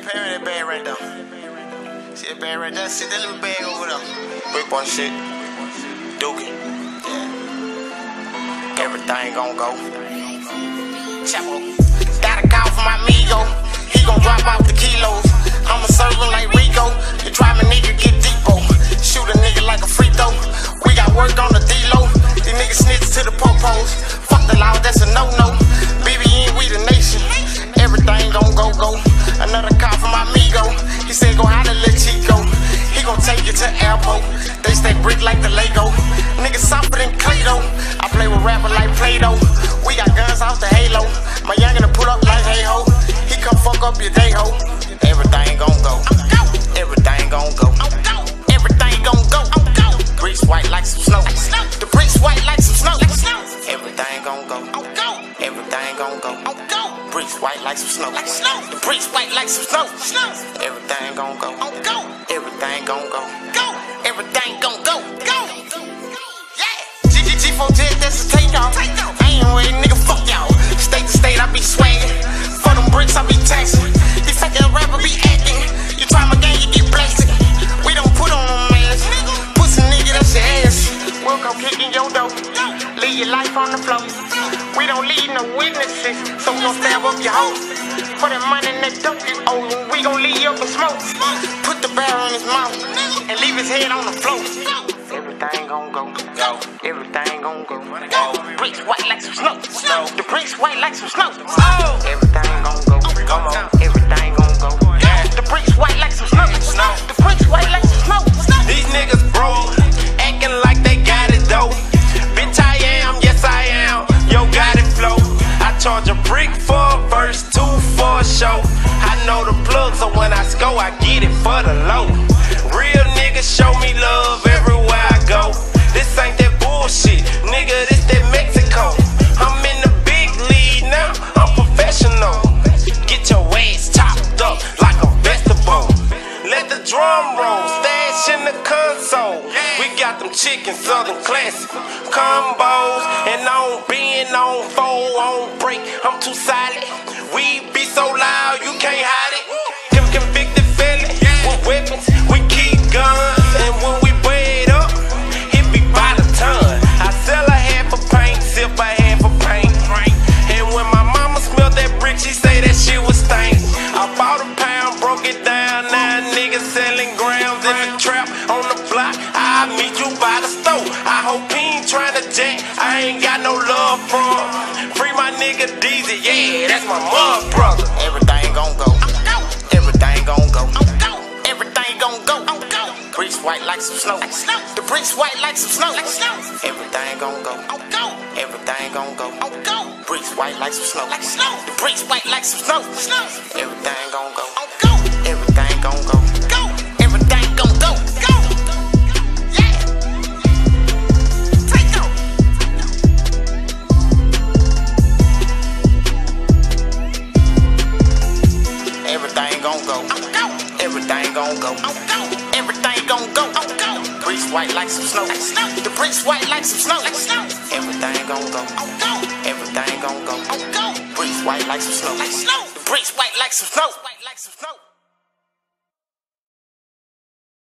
Pay me that bag right there. See that bag right there? See that little bag over there? Big boy shit. Dookie. Yeah. Everything gon' go. Chapo. Got a call from my amigo. He gon' drop off the kilos. I'ma serve him like Rico. You try me, nigga, get deepo. Shoot a nigga like a free throw. We got work on the D-Lo. These niggas snitch to the popos. Fuck the law, that's a no-no. BBN, we the nation. Everything gon' go. Another call from my amigo. He said go holler let Chico. He gon' take you to airport. They stay brick like the Lego. Niggas softer than Clay-Doh. I play with rapper like Play-Doh. We got guns off the halo. My youngin' to put up like hey-ho. He come fuck up your day, ho. Everything gon' go. Everything gon' go. Everything gon' go. Bricks white like some snow. The bricks white like some snow. Everything gon' go. Everything gon' go. Bricks white like some snow. The bricks white like some snow. Everything gon' go. Everything gon' go. Everything gon' go. Yeah. G4 jet, that's a takeoff. I ain't waiting, nigga. Fuck y'all. State to state, I be swinging. For them bricks, I be taxing. These fake ass rappers be acting. You try my game, you get blasted. We don't put on them masks. Pussy nigga, that's your ass. We'll come kicking your door. Leave your life on the floor. We don't leave no witnesses, so we gon' stab up your hoe. For that money in that dope you owe, we gon' leave you up in smoke. Put the barrel in his mouth and leave his head on the floor. Everything gon' go. Everything gon' go. Bricks white like some snow. The bricks white like some snow. Everything gon' go. Everything gon' go. The bricks white like some snow. The bricks white like some snow. These niggas broke, acting like they got it though. Bitch, I am, yes I am. Yo, got it flow. I charge a brick for a verse, 2 for a show. I know the plug, so when I score, I get it for the low. Real niggas show me love everywhere I go. This ain't that bullshit, nigga, this that Mexico. I'm in the big league now, I'm professional. Get your ass chopped up like a vegetable. Let the drum roll, stash in the console. We got them chicken southern classic combos. And on being on 4 on break, I'm too silent. We be so loud, you can't hide it. Convicted felon with weapons, we keep guns. And when we weigh it up, it be by the ton. I sell a half a paint, sip a half a paint. And when my mama smelled that brick, she say that shit was stank. I bought a pound, broke it down. Now niggas selling grams in the trap on the block. I'll meet you by the store. I hope he ain't trying to jack. I ain't got no love for him. Free my nigga Deezy, yeah, that's my mud brother. Everything gon' go. Everything gon' go. Everything gon' go. Bricks white like some snow. The bricks white like some snow. Everything gon' go. Everything gon' go. Bricks white like some snow. The bricks white like some snow. Everything gon' go. Everything gon' go. Everything gon' go. Yeah. Take go. Everything gon' go. Everything gon' go. Everything gon' go. Bricks white like some snow. The bricks white like some snow. Everything gon' go. Everything gon' go. Bricks white like some snow. The bricks white like some snow.